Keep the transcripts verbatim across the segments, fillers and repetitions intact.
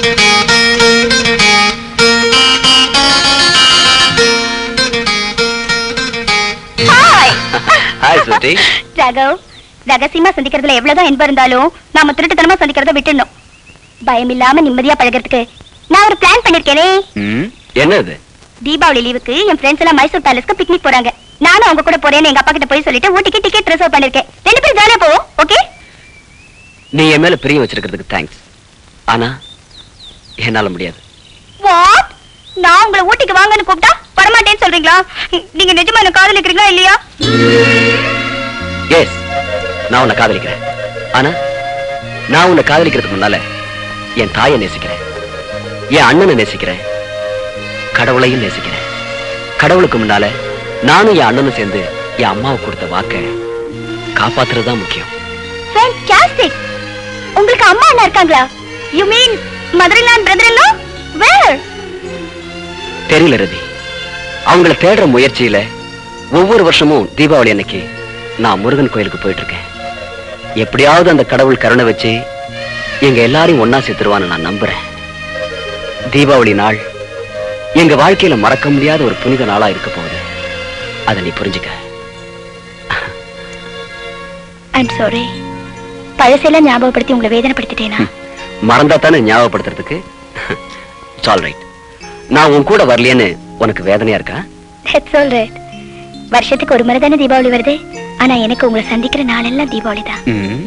Hi சுட்டி. ராகவ், ரகசியமா சந்திக்கிறதுல எவ்வளவுதான் இன்பம் இருந்தாலும் நாம திருட்டுத்தனமா சந்திக்கிறத விட்டுடணும். பயம் இல்லாம நிம்மதியா பழகிறதுக்கு நான் ஒரு பிளான் பண்ணிருக்கேனே. என்னது? தீபாவளி லீவுக்கு என் ஃப்ரெண்ட்ஸ் எல்லாம் மைசூர் பேலஸ்க்கு பிக்னிக் போறாங்க. நானும் அவங்க கூட போறேன்னு எங்க அப்பா கிட்ட போய் சொல்லிட்டு ஊட்டிக்கு டிக்கெட் ரிசர்வ் பண்ணிருக்கேன். ரெண்டு பேரும் ஜாலியா போவோம். ஓகே? நீ என் மேல பிரியம் வச்சிருக்கிறதுக்கு தேங்க்ஸ். ஆனா என்னால முடியாது. வாட்? நான் உங்களை ஊட்டிக்கு வாங்கன்னு கூப்பிட்டா வரமாட்டேன்னு சொல்றீங்களா? நீங்க நிஜமா என்ன காதலிக்கிறீங்களா இல்லையா? எஸ், நான் உன்னை காதலிக்கிறேன். ஆனா நான் உன்னை காதலிக்கிறதுக்கு முன்னால என் தாயை நேசிக்கிறேன், என் அண்ணனை நேசிக்கிறேன், கடவுளையும் நேசிக்கிறேன். கடவுளுக்கு முன்னால நானும் என் அண்ணனும் சேர்ந்து என் அம்மாவை கொடுத்த வாக்க காப்பாத்துறதுதான் முக்கியம். ஃபேன்டாஸ்டிக். உங்களுக்கு அம்மா அண்ணா இருக்காங்களா? You mean mother in law and brother in law? Where? தெரியல ரதி. அவங்கள தேடுற முயற்சியில ஒவ்வொரு வருஷமும் தீபாவளி அன்னைக்கு நான் முருகன் கோயிலுக்கு போயிட்டு இருக்கேன். எப்படியாவது அந்த கடவுள் கருணை வச்சு எங்க எல்லாரையும் ஒன்னா சேர்த்துருவான்னு நான் நம்புறேன். தீபாவளி நாள் எங்க வாழ்க்கையில மறக்க முடியாத ஒரு புனித நாளா இருக்க போகுது. அதை நீ புரிஞ்சுக்க. I'm sorry. பழசெல்லாம் ஞாபகப்படுத்தி உங்களை வேதனைப்படுத்திட்டேனா? மறந்தா தானே ஞாபகப்படுத்துறதுக்கு. It's all right. நான் உன் கூட வரலையேன்னு உனக்கு வேதனையா இருக்கா? It's all right. வருஷத்துக்கு ஒரு முறை தானே தீபாவளி வருது. ஆனா எனக்கு உங்களை சந்திக்கிற நாளெல்லாம் தீபாவளி தான்.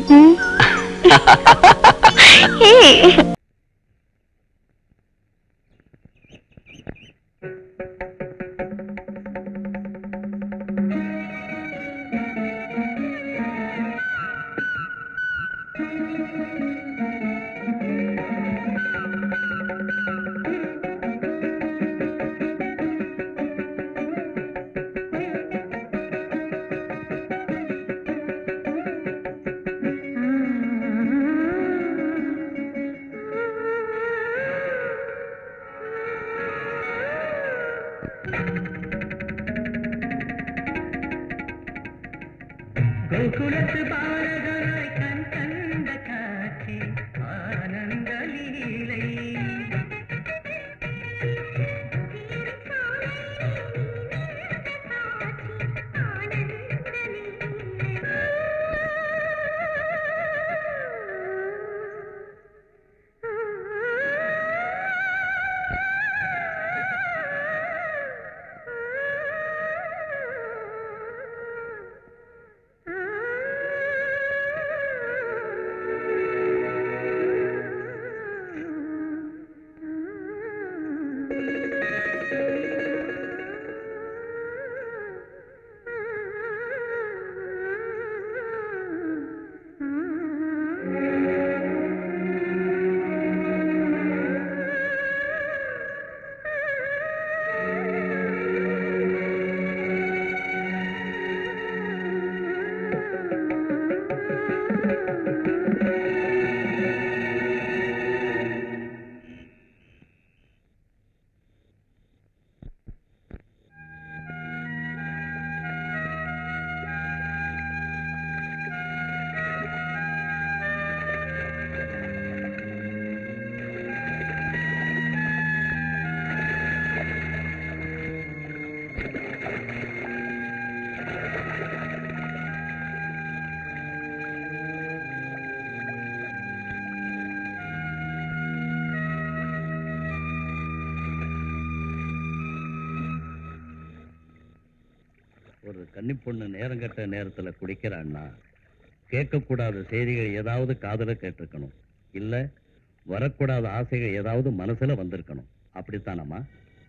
ஒரு கன்னி பொண்ணு நேரங்கட்ட நேரத்துல குடிக்கிறான்னா கேட்கக்கூடாத செய்திகள் ஏதாவது காதுல கேட்டிருக்கணும், இல்ல வரக்கூடாத ஆசைகள் ஏதாவது மனசுல வந்திருக்கணும். அப்படித்தானம்மா?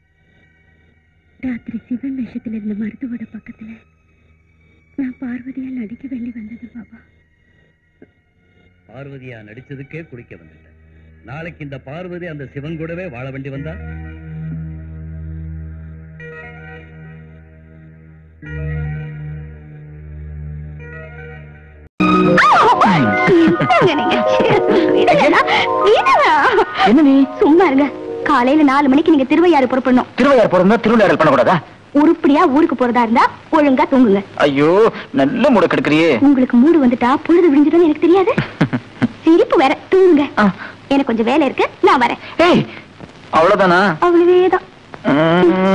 ராத்திரி சிவன் வேஷத்துல இருந்த மருத்துவோட பக்கத்துல நான் பார்வதியா நடிக்க வேண்டி வந்தது பாபா. பார்வதியா நடிச்சதுக்கே குடிக்க வந்துட்டேன். நாளைக்கு இந்த பார்வதி அந்த சிவன் கூடவே வாழ வேண்டி வந்தா? சும்மா இருங்க. காலையில நாலு மணிக்கு நீங்க திருவையாறு புறப்படணும். திருவையாறு போறதா திருவிளையாடல் பண்ணக்கூடாதா? உருப்படியா ஊருக்கு போறதா இருந்தா ஒழுங்கா தூங்குங்க. ஐயோ, நல்ல மூட கெடுக்கிறியே. உங்களுக்கு மூடு வந்துட்டா பொழுது விடிஞ்சிடும் எனக்கு தெரியாது. சிரிப்பு வேற. தூங்குங்க. எனக்கு கொஞ்சம் வேலை இருக்கு, நான் வரேன். ஏய், அவ்வளவுதானா? அவ்வளவேதான்.